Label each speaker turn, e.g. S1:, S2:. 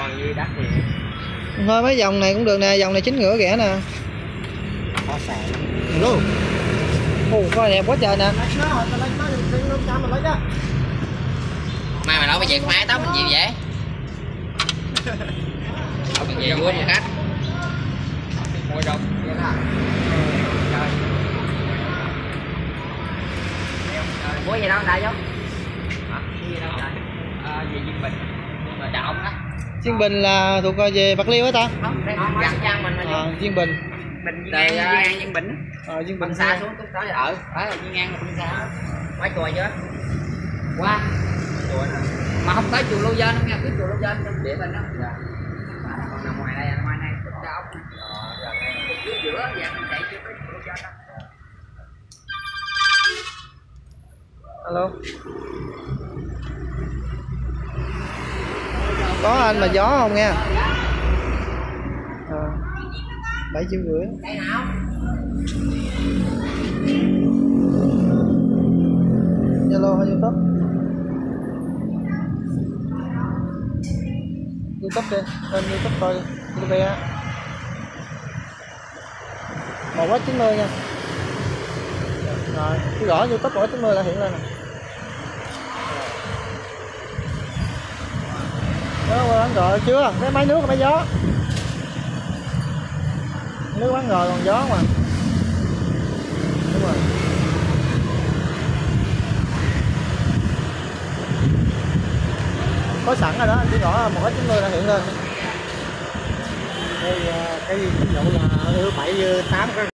S1: gì đắt thì
S2: thôi mấy dòng này cũng được nè, dòng này 9 ngửa rẻ nè.
S1: có xài
S2: Luôn. Ồ, coi đẹp quá trời nè.
S3: Mai mày nói bây giờ mai tóc mình gì vậy? Ở mình về vui một khách. Mua đâu? Mua gì đâu đại vô? Gì đâu đại? Về Diên Bình. Nhưng mà Trọng đó.
S2: Diên Bình là thuộc về Bạc Liêu hả ta?
S3: Không, đây là Giang mình mà.
S2: Diên Bình.
S3: Bình Ngang Diên Bình.
S2: Diên Bình
S3: Bằng xa xuống tới ở. Phải là Diên Ngang là bằng xa. Quái chùa chưa? Qua. Chùa nè. Mà không tới chùa Lô Dân, không nghe cái chùa Lô Dân trong địa mình đó. Dạ. Còn nằm ngoài đây, ngoài này cũng ra ốc. Giữa dạng mình chạy chưa tới chùa Lô Dân đó.
S2: Alo. Có anh mà gió không nha. 7,5 triệu.
S3: Đây nào?
S2: Zalo hay YouTube? YouTube đi, lên YouTube coi YouTube á. 1,90 nha. Rồi, cứ gõ YouTube 1,90 là hiện lên nè. Đó, bán rồi chưa? Cái máy nước máy gió. Nước bán rồi còn gió mà. Đúng rồi. Có sẵn rồi đó, chỉ gõ 1,90 là hiện lên.
S1: đây cái ví dụ là 7 8